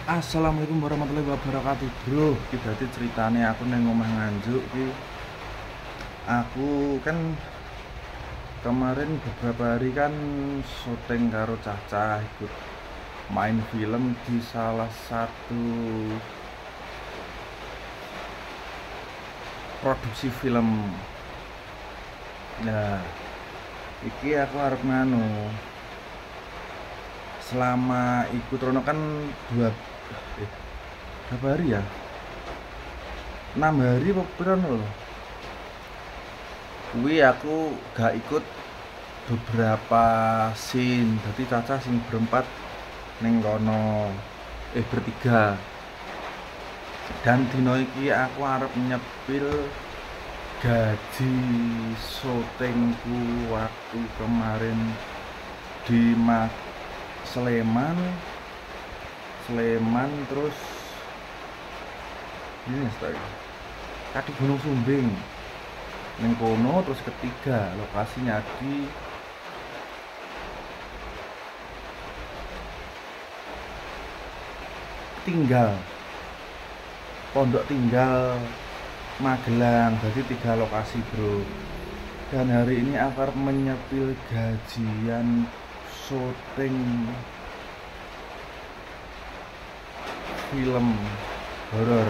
Assalamualaikum warahmatullahi wabarakatuh, bro. Iki dadi ceritane aku nang omah Nganjuk iki. Aku kan kemarin beberapa hari kan syuting karo Caca, ikut main film di salah satu produksi film. Nah, iki aku arep nganu. Selama ikut Rono kan dua berapa hari ya? 6 hari apa berapa loh? Kuwi aku gak ikut beberapa scene. Jadi Caca sing berempat ning kono, bertiga. Dan dino iki aku arep nyepil gaji syutingku waktu kemarin di Sleman terus ini kaki Gunung Sumbing ning kono, terus ketiga lokasinya di Pondok Tinggal Magelang. Jadi 3 lokasi, bro. Dan hari ini akan menyepil gajian syuting film horor.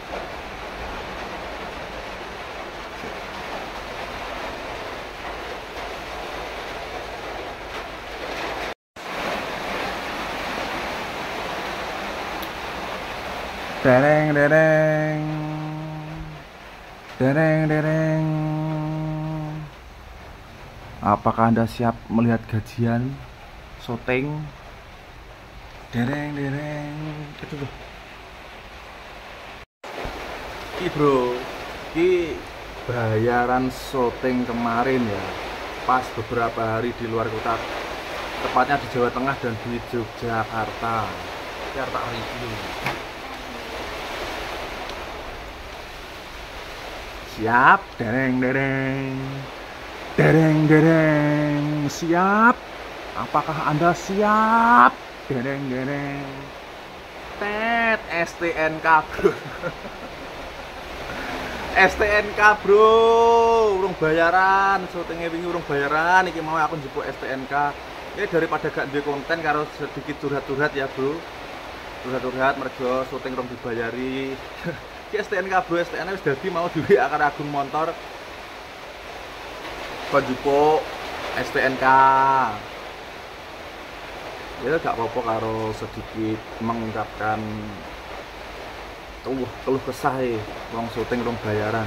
Dereng dereng dereng dereng. Apakah Anda siap melihat gajian syuting? Dereng dereng. Itu tuh. Ki bro, ki bayaran syuting kemarin ya. Pas beberapa hari di luar kota, tepatnya di Jawa Tengah dan di Yogyakarta. Biar tak review. Siap, dereng dereng. Dereng dereng. Siap. Apakah Anda siap? Dereng dereng. Tet STNK bro. STNK bro, urung bayaran, syutingnya wingi urung bayaran. Iki mau aku njupuk STNK. Ini daripada gak duwe konten karo sedikit curhat-curhat ya bro. Curhat-curhat mergo syuting urung dibayari. Ki STNK bro, STNK wis dadi mau duwe akar Agung Montor. Kon njupuk STNK. Ya gak apa-apa karo sedikit mengungkapkan keluh kesah wong syuting rong bayaran.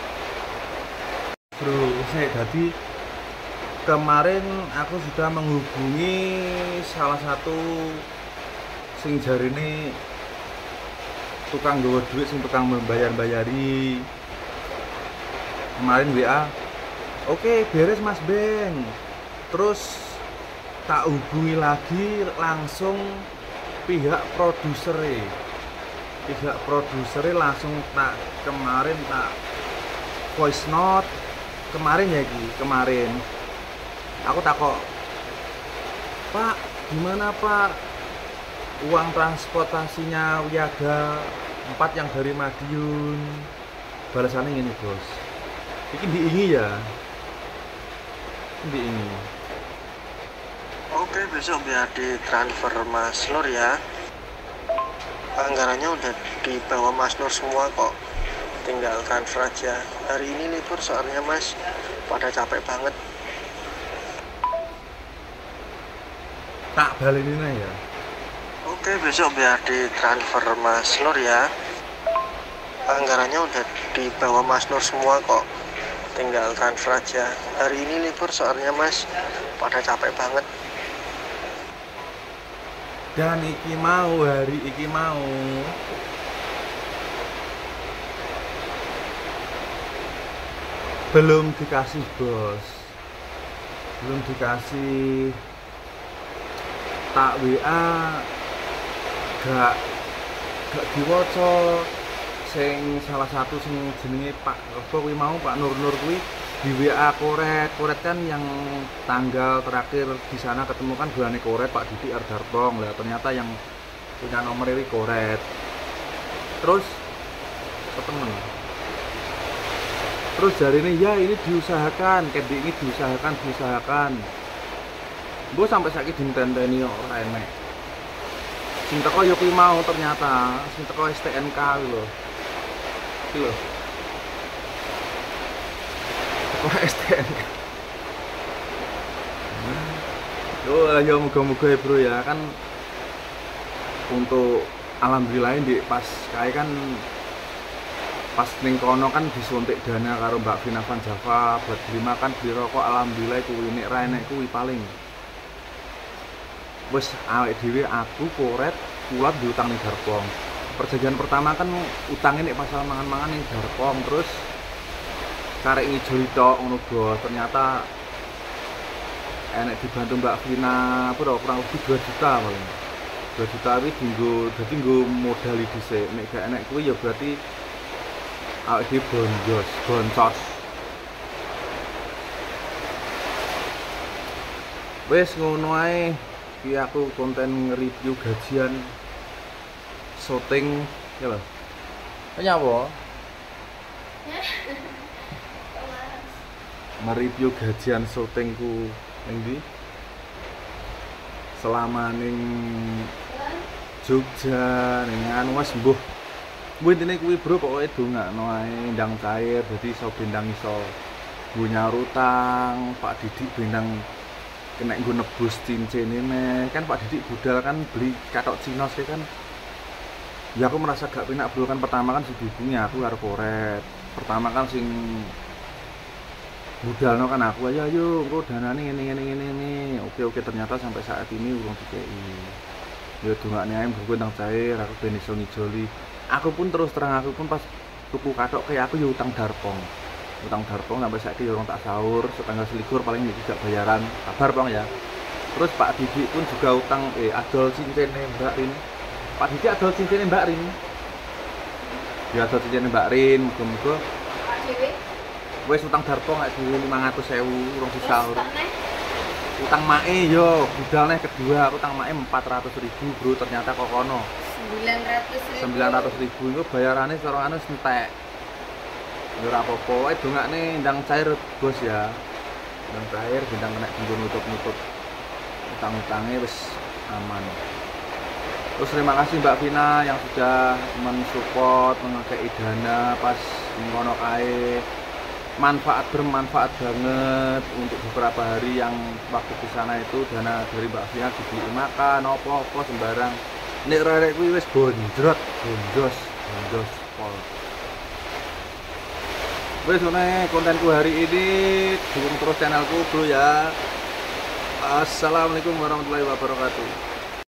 Bro, jadi kemarin aku sudah menghubungi salah satu sing jarine tukang gawa duit, sing tukang membayar-bayari. Kemarin WA, oke beres Mas Ben. Terus tak hubungi lagi langsung pihak produsernya langsung kemarin tak voice note kemarin aku takok, Pak gimana Pak uang transportasinya Wiaga 4 yang dari Madiun? Balasannya gini bos, ini diingi ya, diingi. Oke, besok biar ditransfer Mas Nur ya. Anggarannya udah dibawa Mas Nur semua kok. Tinggal transfer aja. Hari ini libur soalnya Mas, pada capek banget. Tak balenin ya. Oke, besok biar ditransfer Mas Nur ya. Anggarannya udah dibawa Mas Nur semua kok. Tinggal transfer aja. Hari ini libur soalnya Mas, pada capek banget. Dan hari iki mau belum dikasih bos, belum dikasih. Tak WA gak diwaca. Sing salah satu sing jenenge Pak apa kuwi mau, Pak Nur kuwi di WA Koret kan yang tanggal terakhir di sana ketemu kan bulan Koret Pak Didi Ardartong. Lah ternyata yang punya nomor ini koret. Terus temen. Terus dari ini ya ini diusahakan, Candy ini diusahakan. Gue sampai sakit dintenteni ora enek. Sing teko yo kuwi mau ternyata, sing teko STNK lho. Iki lho. Teko STNK. Yo moga-moga ya bro ya kan untuk alhamdulillah di pas kae kan pas ning kono kan disuntik dana karo Mbak Vina Van Java buat beli makan beli rokok alhamdulillah kuwi nek ra enek kuwi paling wis awake dhewe aku koret kulap diutang ning Darpong. Perjanjian pertama kan utangnya nek pasal mangan-mangan ning Darpong terus karek ngijoli tok ngono bos. Ternyata enek dibantu Mbak Vina kurang lebih 2 juta paling. 2 juta kuwi dinggo dadi nggo modal dhisik. Nek gak enek kuwi ya berarti awake dhewe boncos. Wis ngono ae. Iki aku konten nge-review gajian syuting ya lho. Nyapa? Nge-review gajian syutingku ning ndi? Selama ning Jogja ning anu wis mbuh. Kuwi intine kuwi bro pokoke dongakno ae ndang cair dadi iso bendang iso punya utang, Pak Didik bendang kena nggo nebus cincine meh. Kan Pak Didik budal kan beli katok Cina sih kan. Ya aku merasa gak penak bro kan pertama kan dihubungi aku karo koret. Pertama kan sing budalno kan aku ayo engko danane ngene. Oke ternyata sampai saat ini urung dikei. Ya dongakne ae mbok nang cair aku ben iso ngijoli. Aku pun terus terang aku pun pas tuku katok kayak aku ya utang Darpong sampai saiki ya orang tak sahur setengah selikur paling tidak bayaran kabar Pong ya. Terus Pak Didik pun juga utang adol cincin Mbak Rin. Pak Didik adol cincin Mbak Rin. Ya adol cincin Mbak Rin muga-muga wis utang Darpong gak dhewe 500.000 urung sahur. Utang mae yo budal neh kedua utang mae 400.000 bro ternyata kok kono 900.000 itu bayarannya secara anu entek. Ya ora apa-apa wae dongakne ndang cair bos ya. Ndang cair bintang kena dinggo nutup-nutup utang-utangnya wis aman. Terus terima kasih Mbak Vina yang sudah mensupport mengekei dana pas ngono kae. Bermanfaat banget untuk beberapa hari yang waktu di sana itu dana dari Mbak Vina dibeli makan apa-apa sembarang. Nek rarek kuwi wis bonjos pol. Wis ngene kontenku hari ini, dukung terus channelku bro ya. Assalamualaikum warahmatullahi wabarakatuh.